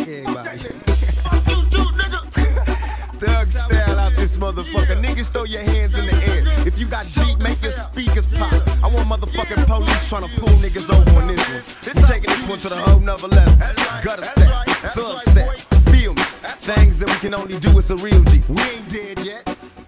Fuck everybody. Fuck you too, nigga. Thug style out this motherfucker. Niggas throw your hands in the air. If you got Jeep, make your speakers pop. I want motherfucking police trying to pull niggas over on this one. We're taking this one to the whole nother level. Gutter step, thug step, feel me. Things that we can only do with a real G. We ain't dead yet.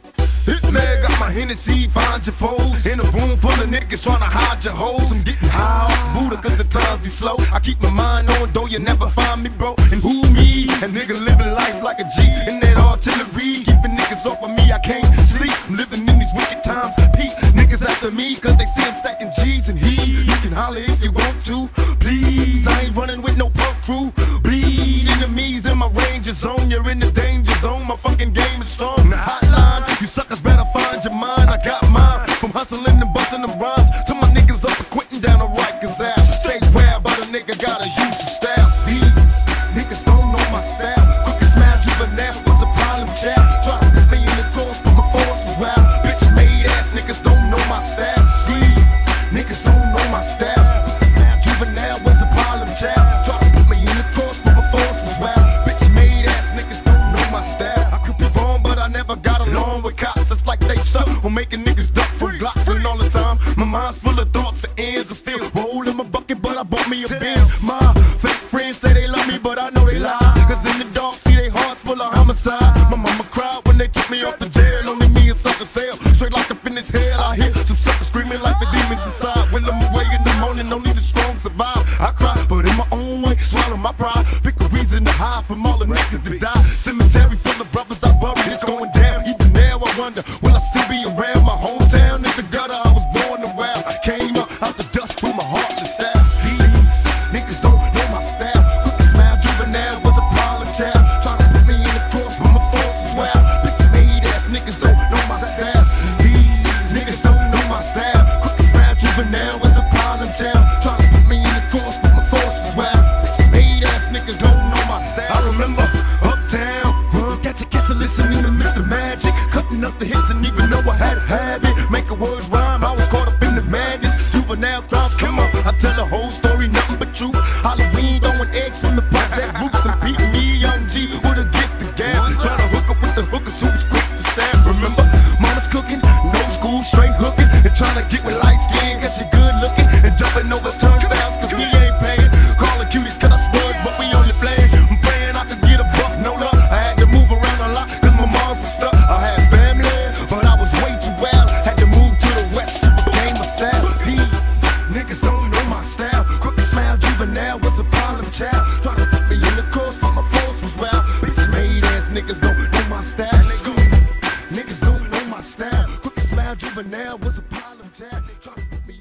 Hitman got my Hennessy, find your foes. In a room full of niggas trying to hide your hoes. I'm getting high off Buddha cause the times be slow. I keep my mind on, though you never find me, bro. And who me? And nigga living life like a G. In that artillery, keeping niggas off of me, I can't sleep. I'm living in these wicked times. Peace, niggas after me cause they see I'm stacking G's. And you can holler if you want to. Please, I ain't running with no punk crew. Bleed enemies in my ranger zone. You're in the danger zone, my fucking game is strong. The hotline, you suckers better find your mind. I got mine from hustling and busting them rhymes to my niggas up and quitting down the Rikers ass. Stay where, but a nigga gotta use the style. These niggas don't know my style. Crooked smile, juvenile was a problem child. Try to put me in the cross, but my force was wild. Bitch made ass niggas don't know my style. These niggas don't know my style. Crooked smile, juvenile was a problem child. Try to put me in the cross, but my force was wild. Bitch made ass niggas don't know my style. I could be wrong, but I never got along with cops. It's like they suck on making niggas duck from Glocks. And all the time, my mind's full of thoughts and ends. I still roll in my bucket, but I bought me a Benz. My fake friends say they love me, but I know they lie. Cause in the dark, see they hearts full of homicide. My mama cried when they took me off the jail. Only me and sucker cell, straight locked up in this hell. I hear some suckers screaming like the demons inside. When I'm away in the morning, only the strong survive. I cry, but in my own way, swallow my pride. Pick a reason to hide from all the niggas that die. Cemetery full of brothers I buried, it's going down. Even now I wonder, will I still be around? My hometown is the gutter, I was born and wild. Came up out the dust with my heartless style. These niggas don't know my style. Crooked smile, juvenile was a problem child. Trying to put me in the cross, but my force was wild. Bitch made ass niggas don't know my style. These niggas don't know my style. Crooked smile, juvenile was a problem child. Trying to put me in the cross, but my force was wild. Bitch made ass niggas don't know my style. I remember uptown, run, catch a kiss and listening to Mr. Magic. Cutting up the hits and even though I had a habit, making words rhyme, I was caught up in the madness. Juvenile thoughts, come on, I tell the whole story, nothing but truth. Halloween, throwing eggs from the project roots and beating me, young G, with a gift of gal. Trying to hook up with the hookers who was quick to stab. Remember, mama's cooking, no school, straight hooking, and trying to get with light skin, cause she good looking, and jumping over turnstiles, cause we ain't paying. Calling cuties cause I spud, but we only playing. I'm praying I could get a buck, no luck. I had to move around a lot, cause my moms was stuck. I had family, but I was way too wild. Had to move to the west to became a style. These niggas don't know my style. Crooked smile, juvenile was a problem child. Try to put me in the cross, but my force was wild. Bitch made ass niggas don't know my style. Niggas don't know my style. Crooked smile, juvenile was a problem child. Try to put me